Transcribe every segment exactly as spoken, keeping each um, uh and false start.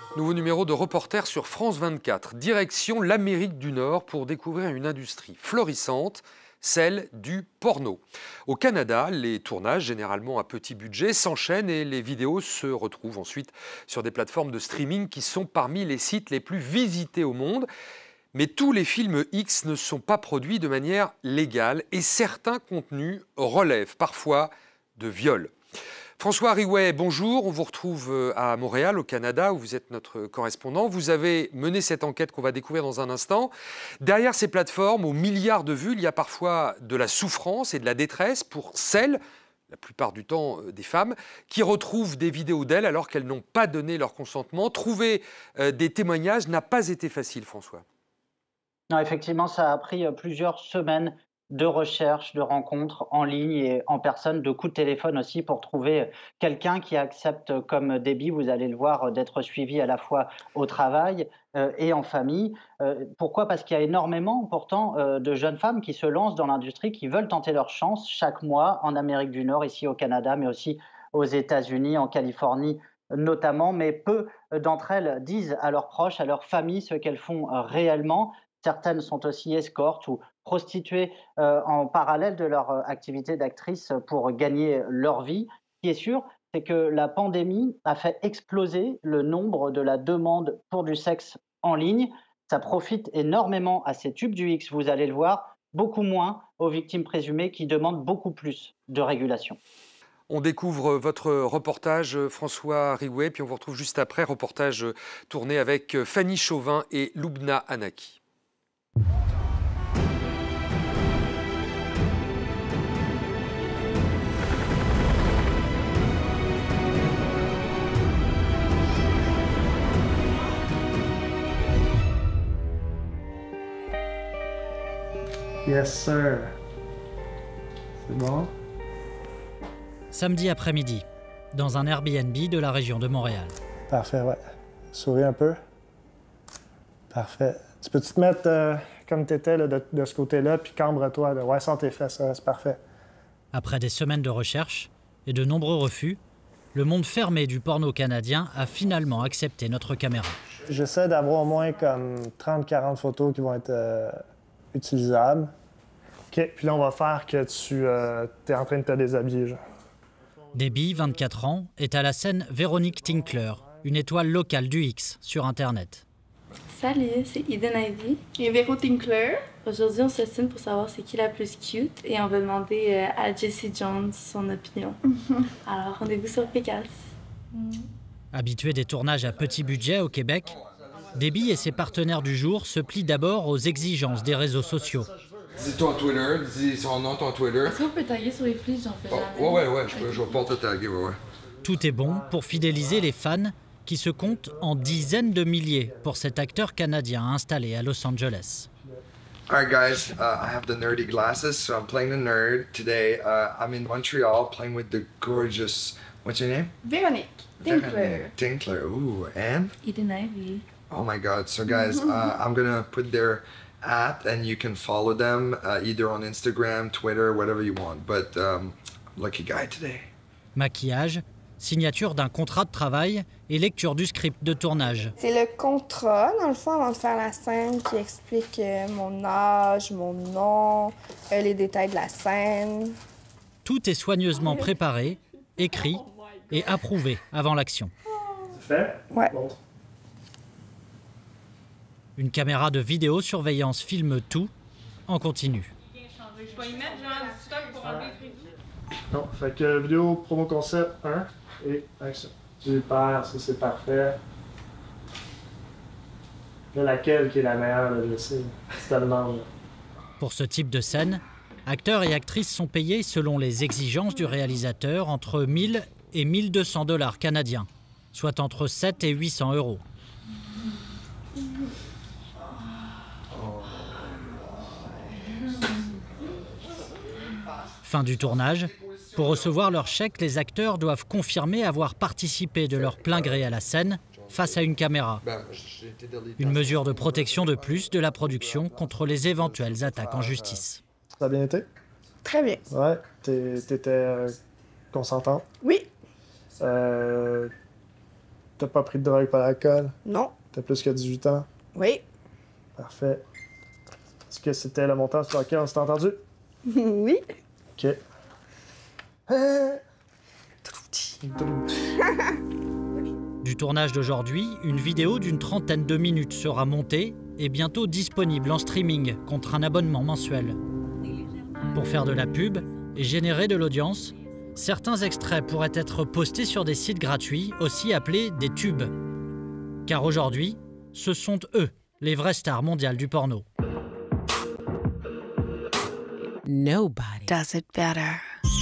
Nouveau numéro de Reporter sur France vingt-quatre. Direction l'Amérique du Nord pour découvrir une industrie florissante, celle du porno. Au Canada, les tournages, généralement à petit budget, s'enchaînent et les vidéos se retrouvent ensuite sur des plateformes de streaming qui sont parmi les sites les plus visités au monde. Mais tous les films X ne sont pas produits de manière légale et certains contenus relèvent parfois de viol. François Riouet, bonjour. On vous retrouve à Montréal, au Canada, où vous êtes notre correspondant. Vous avez mené cette enquête qu'on va découvrir dans un instant. Derrière ces plateformes, aux milliards de vues, il y a parfois de la souffrance et de la détresse pour celles, la plupart du temps des femmes, qui retrouvent des vidéos d'elles alors qu'elles n'ont pas donné leur consentement. Trouver des témoignages n'a pas été facile, François. Non, effectivement, ça a pris plusieurs semaines de recherche, de rencontres en ligne et en personne, de coups de téléphone aussi pour trouver quelqu'un qui accepte comme Debbie, vous allez le voir, d'être suivi à la fois au travail euh, et en famille. Euh, pourquoi? Parce qu'il y a énormément pourtant euh, de jeunes femmes qui se lancent dans l'industrie, qui veulent tenter leur chance chaque mois en Amérique du Nord, ici au Canada, mais aussi aux États-Unis, en Californie notamment. Mais peu d'entre elles disent à leurs proches, à leur famille, ce qu'elles font réellement. Certaines sont aussi escortes ou prostituées euh, en parallèle de leur euh, activité d'actrice pour gagner leur vie. Ce qui est sûr, c'est que la pandémie a fait exploser le nombre de la demande pour du sexe en ligne. Ça profite énormément à ces tubes du X, vous allez le voir, beaucoup moins aux victimes présumées qui demandent beaucoup plus de régulation. On découvre votre reportage, François Riouet, puis on vous retrouve juste après, reportage tourné avec Fanny Chauvin et Loubna Anaki. Yes, sir. C'est bon? Samedi après-midi, dans un Airbnb de la région de Montréal. Parfait, ouais. Souris un peu. Parfait. Tu peux-tu te mettre euh, comme tu étais là, de, de ce côté-là, puis cambre-toi. Là. Ouais, sans tes fesses, c'est parfait. Après des semaines de recherche et de nombreux refus, le monde fermé du porno canadien a finalement accepté notre caméra. J'essaie d'avoir au moins comme trente à quarante photos qui vont être euh, utilisables. OK, puis là, on va faire que tu euh, es en train de te déshabiller, genre. Debbie, vingt-quatre ans, est à la scène Véronique Tinkler, une étoile locale du X sur Internet. Salut, c'est Eden Ivy et Véro Tinkler. Aujourd'hui, on s'estime pour savoir c'est qui la plus cute et on va demander euh, à Jessie Jones son opinion. Mm-hmm. Alors, rendez-vous sur Pécasse. Mm. Habituée des tournages à petit budget au Québec, Debbie et ses partenaires du jour se plient d'abord aux exigences des réseaux sociaux. Dis ton Twitter, dis son nom, ton Twitter. Est-ce qu'on peut taguer sur les flits? J'en fais oh, jamais. Ouais, ouais, ouais, je, peux, je vais pas te taguer, ouais, ouais. Tout est bon pour fidéliser les fans qui se comptent en dizaines de milliers pour cet acteur canadien installé à Los Angeles. All right, guys, uh, I have the nerdy glasses, so I'm playing the nerd today. Uh, I'm in Montreal playing with the gorgeous, what's your name? Véronique Tinkler. Tinkler, ooh, and? Eden Ivy. Oh my God, so guys, uh, I'm gonna put their at and you can follow them uh, either on Instagram, Twitter, whatever you want. But um, lucky guy today. Maquillage, signature d'un contrat de travail et lecture du script de tournage. C'est le contrat, dans le fond, avant de faire la scène, qui explique euh, mon âge, mon nom, euh, les détails de la scène. Tout est soigneusement préparé, écrit et approuvé avant l'action. C'est fait? Ouais. Bon. Une caméra de vidéosurveillance filme tout en continu. Non, fait que vidéo promo concept un et action. Super, ça c'est parfait. Là, laquelle qui est la meilleure, là, je sais. C'est tellement. Pour ce type de scène, acteurs et actrices sont payés selon les exigences du réalisateur entre mille et mille deux cents dollars canadiens, soit entre sept et huit cents euros. Fin du tournage. Pour recevoir leur chèque, les acteurs doivent confirmer avoir participé de leur plein gré à la scène face à une caméra. Une mesure de protection de plus de la production contre les éventuelles attaques en justice. Ça a bien été? Très bien. Ouais, t'étais euh, consentante? Oui. Euh, T'as pas pris de drogue par l'alcool? Non. T'as plus que dix-huit ans? Oui. Parfait. Est-ce que c'était le montant sur lequel on s'est entendu? Oui. OK. Ah! Du tournage d'aujourd'hui, une vidéo d'une trentaine de minutes sera montée et bientôt disponible en streaming contre un abonnement mensuel. Pour faire de la pub et générer de l'audience, certains extraits pourraient être postés sur des sites gratuits, aussi appelés des tubes. Car aujourd'hui, ce sont eux, les vraies stars mondiales du porno. Nobody does it better.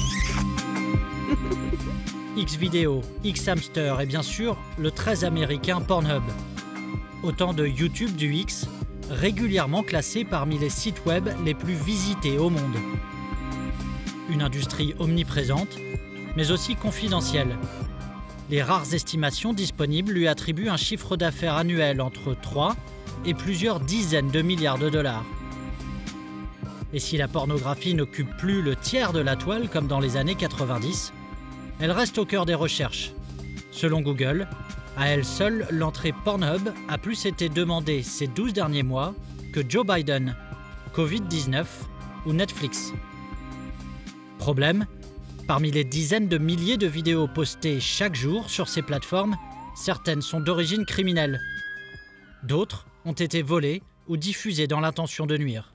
Xvideo, Xhamster et bien sûr le très américain Pornhub. Autant de YouTube du X, régulièrement classés parmi les sites web les plus visités au monde. Une industrie omniprésente, mais aussi confidentielle. Les rares estimations disponibles lui attribuent un chiffre d'affaires annuel entre trois et plusieurs dizaines de milliards de dollars. Et si la pornographie n'occupe plus le tiers de la toile comme dans les années quatre-vingt-dix, elle reste au cœur des recherches. Selon Google, à elle seule, l'entrée Pornhub a plus été demandée ces douze derniers mois que Joe Biden, covid dix-neuf ou Netflix. Problème, parmi les dizaines de milliers de vidéos postées chaque jour sur ces plateformes, certaines sont d'origine criminelle. D'autres ont été volées ou diffusées dans l'intention de nuire.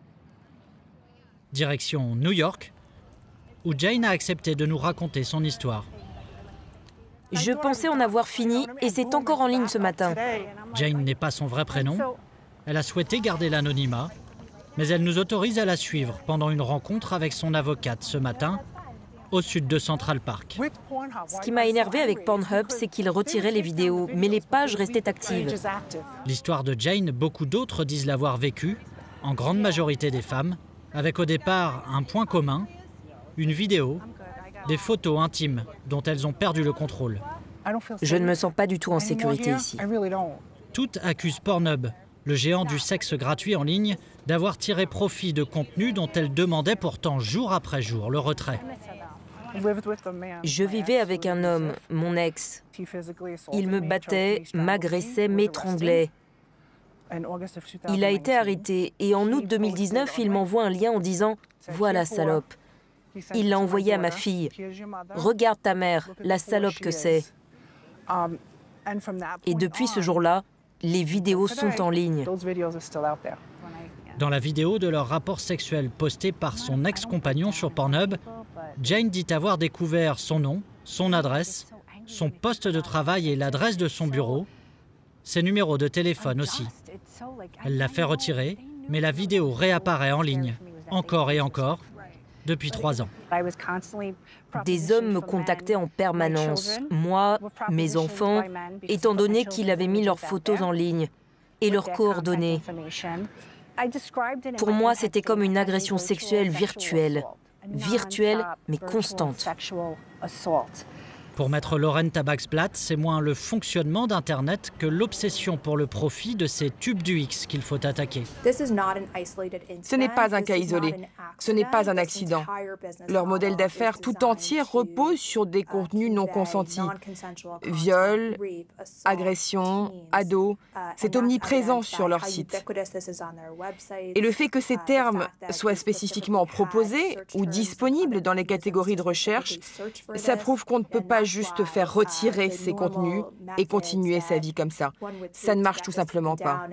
Direction New York, où Jane a accepté de nous raconter son histoire. Je pensais en avoir fini et c'est encore en ligne ce matin. Jane n'est pas son vrai prénom. Elle a souhaité garder l'anonymat, mais elle nous autorise à la suivre pendant une rencontre avec son avocate ce matin, au sud de Central Park. Ce qui m'a énervé avec Pornhub, c'est qu'il retirait les vidéos, mais les pages restaient actives. L'histoire de Jane, beaucoup d'autres disent l'avoir vécue, en grande majorité des femmes, avec au départ un point commun, une vidéo, des photos intimes dont elles ont perdu le contrôle. Je ne me sens pas du tout en sécurité ici. Toutes accusent Pornhub, le géant du sexe gratuit en ligne, d'avoir tiré profit de contenus dont elles demandaient pourtant jour après jour le retrait. Je vivais avec un homme, mon ex. Il me battait, m'agressait, m'étranglait. Il a été arrêté et en août deux mille dix-neuf, il m'envoie un lien en disant « Voilà, salope ». Il l'a envoyé à ma fille. « Regarde ta mère, la salope que c'est ». Et depuis ce jour-là, les vidéos sont en ligne. Dans la vidéo de leur rapport sexuel posté par son ex-compagnon sur Pornhub, Jane dit avoir découvert son nom, son adresse, son poste de travail et l'adresse de son bureau, ses numéros de téléphone aussi. Elle l'a fait retirer, mais la vidéo réapparaît en ligne, encore et encore, depuis trois ans. Des hommes me contactaient en permanence, moi, mes enfants, étant donné qu'ils avaient mis leurs photos en ligne et leurs coordonnées. Pour moi, c'était comme une agression sexuelle virtuelle, virtuelle mais constante. Pour maître Lauren Tabaksblatt, c'est moins le fonctionnement d'Internet que l'obsession pour le profit de ces tubes du X qu'il faut attaquer. Ce n'est pas un cas isolé, ce n'est pas un accident. Leur modèle d'affaires tout entier repose sur des contenus non consentis. Viol, agression, ados, c'est omniprésent sur leur site. Et le fait que ces termes soient spécifiquement proposés ou disponibles dans les catégories de recherche, ça prouve qu'on ne peut pas juste faire retirer ces contenus et continuer sa vie comme ça. Ça ne marche tout simplement pas.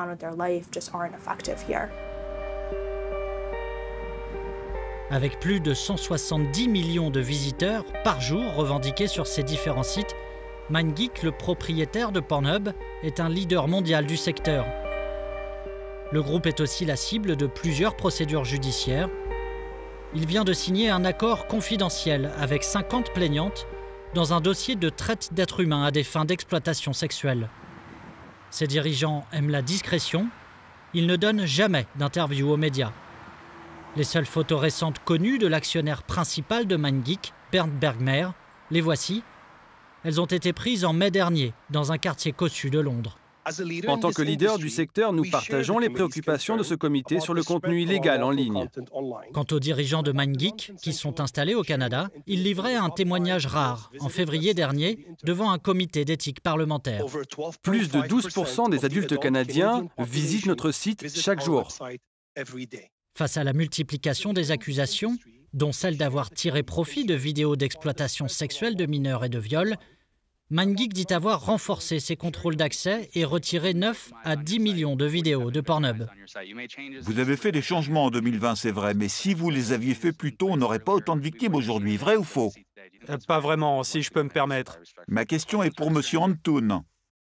Avec plus de cent soixante-dix millions de visiteurs par jour revendiqués sur ces différents sites, MindGeek, le propriétaire de Pornhub, est un leader mondial du secteur. Le groupe est aussi la cible de plusieurs procédures judiciaires. Il vient de signer un accord confidentiel avec cinquante plaignantes dans un dossier de traite d'êtres humains à des fins d'exploitation sexuelle. Ses dirigeants aiment la discrétion. Ils ne donnent jamais d'interview aux médias. Les seules photos récentes connues de l'actionnaire principal de MindGeek, Bernd Bergmer, les voici. Elles ont été prises en mai dernier dans un quartier cossu de Londres. En tant que leader du secteur, nous partageons les préoccupations de ce comité sur le contenu illégal en ligne. Quant aux dirigeants de MindGeek, qui sont installés au Canada, ils livraient un témoignage rare, en février dernier, devant un comité d'éthique parlementaire. Plus de douze pour cent des adultes canadiens visitent notre site chaque jour. Face à la multiplication des accusations, dont celle d'avoir tiré profit de vidéos d'exploitation sexuelle de mineurs et de viol, MindGeek dit avoir renforcé ses contrôles d'accès et retiré neuf à dix millions de vidéos de Pornhub. Vous avez fait des changements en deux mille vingt, c'est vrai, mais si vous les aviez fait plus tôt, on n'aurait pas autant de victimes aujourd'hui, vrai ou faux? Pas vraiment, si je peux me permettre. Ma question est pour Monsieur Antoun.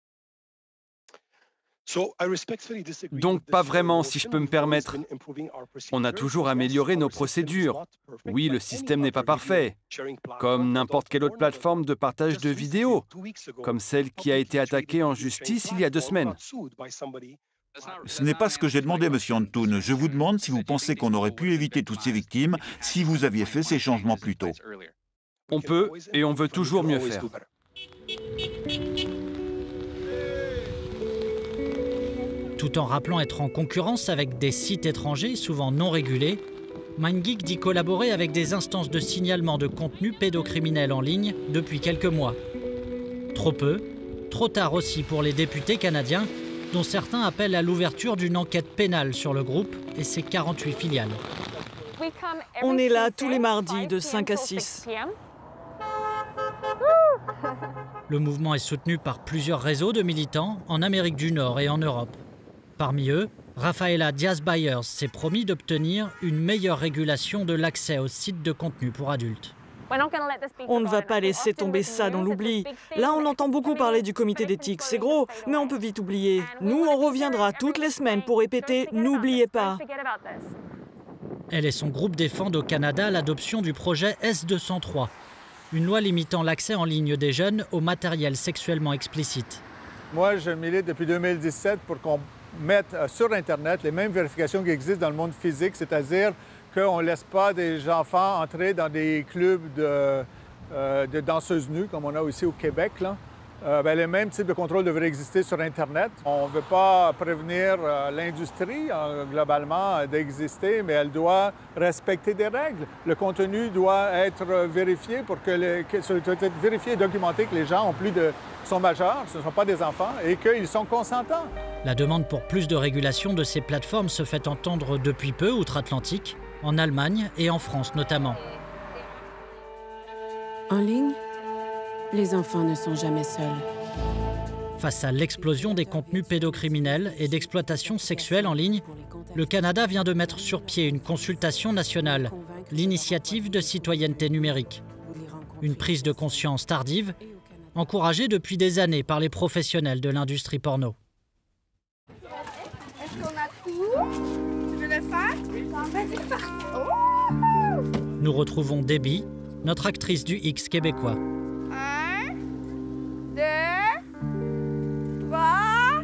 Donc pas vraiment, si je peux me permettre. On a toujours amélioré nos procédures. Oui, le système n'est pas parfait, comme n'importe quelle autre plateforme de partage de vidéos, comme celle qui a été attaquée en justice il y a deux semaines. Ce n'est pas ce que j'ai demandé, Monsieur Antoun. Je vous demande si vous pensez qu'on aurait pu éviter toutes ces victimes si vous aviez fait ces changements plus tôt. On peut et on veut toujours mieux faire. Tout en rappelant être en concurrence avec des sites étrangers, souvent non régulés, MindGeek dit collaborer avec des instances de signalement de contenu pédocriminel en ligne depuis quelques mois. Trop peu, trop tard aussi pour les députés canadiens, dont certains appellent à l'ouverture d'une enquête pénale sur le groupe et ses quarante-huit filiales. On est là tous les mardis de cinq à six. Le mouvement est soutenu par plusieurs réseaux de militants en Amérique du Nord et en Europe. Parmi eux, Rafaela Diaz-Bayers s'est promis d'obtenir une meilleure régulation de l'accès aux sites de contenu pour adultes. On ne va pas laisser tomber ça dans l'oubli. Là, on entend beaucoup parler du comité d'éthique, c'est gros, mais on peut vite oublier. Nous, on reviendra toutes les semaines pour répéter « N'oubliez pas ». Elle et son groupe défendent au Canada l'adoption du projet S deux cent trois, une loi limitant l'accès en ligne des jeunes au matériel sexuellement explicite. Moi, je milite depuis deux mille dix-sept pour qu'on mette sur Internet les mêmes vérifications qui existent dans le monde physique, c'est-à-dire qu'on ne laisse pas des enfants entrer dans des clubs de, euh, de danseuses nues, comme on a aussi au Québec. Là. Euh, bien, les mêmes types de contrôles devraient exister sur Internet. On ne veut pas prévenir euh, l'industrie, euh, globalement, d'exister, mais elle doit respecter des règles. Le contenu doit être vérifié pour que, les, que ça doit être vérifié et documenté que les gens ont plus de, sont majeurs, ce ne sont pas des enfants, et qu'ils sont consentants. La demande pour plus de régulation de ces plateformes se fait entendre depuis peu outre-Atlantique, en Allemagne et en France notamment. En ligne, les enfants ne sont jamais seuls. Face à l'explosion des contenus pédocriminels et d'exploitation sexuelle en ligne, le Canada vient de mettre sur pied une consultation nationale, l'initiative de citoyenneté numérique. Une prise de conscience tardive, encouragée depuis des années par les professionnels de l'industrie porno. Est-ce qu'on a tout? Tu veux le faire? Vas-y, fais. Oh! Nous retrouvons Debbie, notre actrice du X québécois. Un, deux, trois.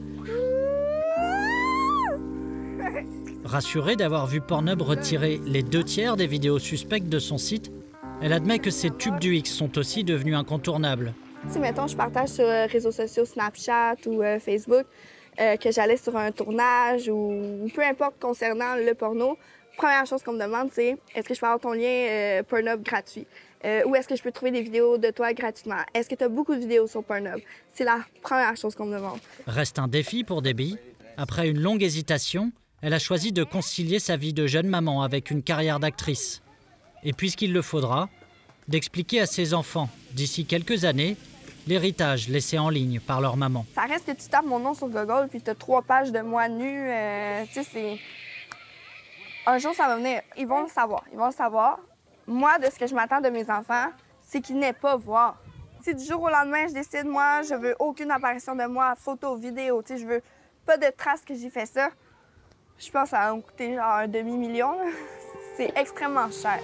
Rassurée d'avoir vu Pornhub retirer les deux tiers des vidéos suspectes de son site, elle admet que ces tubes du X sont aussi devenus incontournables. Si, mettons, je partage sur les réseaux sociaux Snapchat ou euh, Facebook euh, que j'allais sur un tournage ou peu importe concernant le porno, première chose qu'on me demande, c'est est-ce que je peux avoir ton lien euh, Pornhub gratuit? Euh, ou est-ce que je peux trouver des vidéos de toi gratuitement? Est-ce que tu as beaucoup de vidéos sur Pornhub? C'est la première chose qu'on me demande. Reste un défi pour Debbie. Après une longue hésitation, elle a choisi de concilier sa vie de jeune maman avec une carrière d'actrice. Et puisqu'il le faudra, d'expliquer à ses enfants, d'ici quelques années, l'héritage laissé en ligne par leur maman. Ça reste que tu tapes mon nom sur Google puis tu as trois pages de moi nue. Euh, tu sais, c'est... Un jour, ça va venir. Ils vont le savoir. Ils vont le savoir. Moi, de ce que je m'attends de mes enfants, c'est qu'ils n'aient pas à voir. Si du jour au lendemain, je décide, moi, je veux aucune apparition de moi, photo, vidéo, tu sais, je veux pas de traces que j'ai fait ça, je pense que ça va me coûter genre un demi-million. C'est extrêmement cher.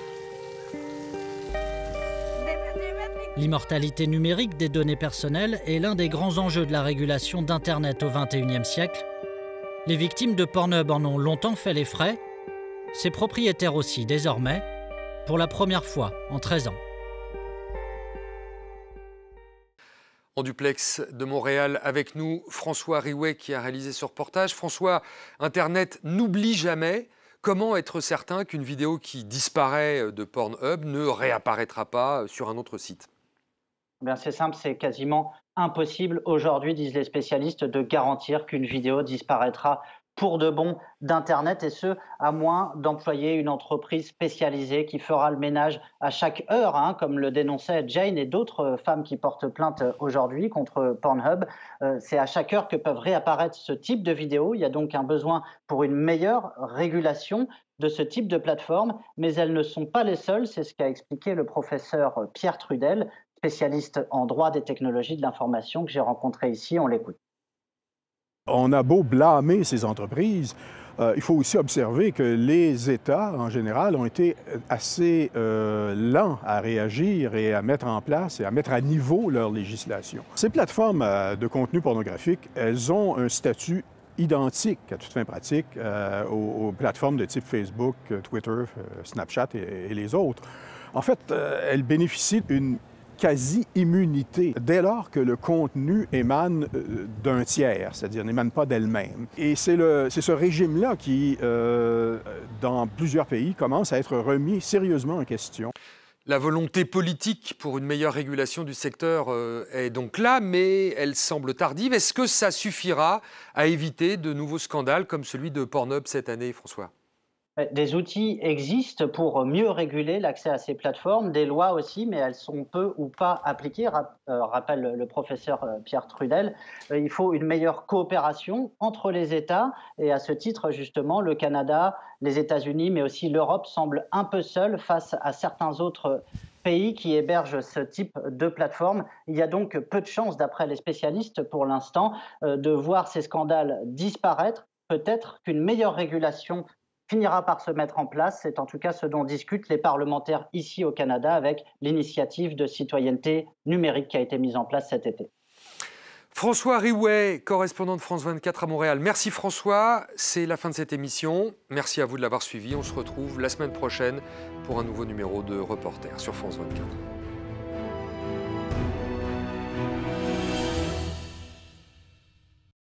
L'immortalité numérique des données personnelles est l'un des grands enjeux de la régulation d'Internet au vingt et unième siècle. Les victimes de Pornhub en ont longtemps fait les frais, ses propriétaires aussi désormais, pour la première fois en treize ans. En duplex de Montréal, avec nous, François Riouet qui a réalisé ce reportage. François, Internet n'oublie jamais. Comment être certain qu'une vidéo qui disparaît de Pornhub ne réapparaîtra pas sur un autre site? Bien, c'est simple, c'est quasiment impossible aujourd'hui, disent les spécialistes, de garantir qu'une vidéo disparaîtra pour de bon d'Internet, et ce, à moins d'employer une entreprise spécialisée qui fera le ménage à chaque heure, hein, comme le dénonçait Jane et d'autres femmes qui portent plainte aujourd'hui contre Pornhub. Euh, c'est à chaque heure que peuvent réapparaître ce type de vidéos. Il y a donc un besoin pour une meilleure régulation de ce type de plateforme, mais elles ne sont pas les seules, c'est ce qu'a expliqué le professeur Pierre Trudel, spécialiste en droit des technologies de l'information que j'ai rencontré ici. On l'écoute. On a beau blâmer ces entreprises, euh, il faut aussi observer que les États, en général, ont été assez euh, lents à réagir et à mettre en place et à mettre à niveau leur législation. Ces plateformes euh, de contenu pornographique, elles ont un statut identique à toute fin pratique euh, aux, aux plateformes de type Facebook, Twitter, euh, Snapchat et, et les autres. En fait, euh, elles bénéficient d'une quasi-immunité dès lors que le contenu émane d'un tiers, c'est-à-dire n'émane pas d'elle-même. Et c'est ce régime-là qui, euh, dans plusieurs pays, commence à être remis sérieusement en question. La volonté politique pour une meilleure régulation du secteur euh, est donc là, mais elle semble tardive. Est-ce que ça suffira à éviter de nouveaux scandales comme celui de Pornhub cette année, François ? Des outils existent pour mieux réguler l'accès à ces plateformes, des lois aussi, mais elles sont peu ou pas appliquées, rappelle le professeur Pierre Trudel. Il faut une meilleure coopération entre les États, et à ce titre, justement, le Canada, les États-Unis, mais aussi l'Europe semblent un peu seuls face à certains autres pays qui hébergent ce type de plateforme. Il y a donc peu de chances, d'après les spécialistes pour l'instant, de voir ces scandales disparaître. Peut-être qu'une meilleure régulation finira par se mettre en place. C'est en tout cas ce dont discutent les parlementaires ici au Canada avec l'initiative de citoyenneté numérique qui a été mise en place cet été. François Riouet, correspondant de France vingt-quatre à Montréal. Merci François, c'est la fin de cette émission. Merci à vous de l'avoir suivi. On se retrouve la semaine prochaine pour un nouveau numéro de Reporter sur France vingt-quatre.